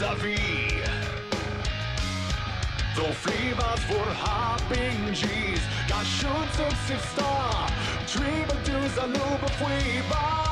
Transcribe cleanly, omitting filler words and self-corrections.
la vie. Då flivas vår hopping G's. Got shoot subsistar. Triple dues a loop of we buy.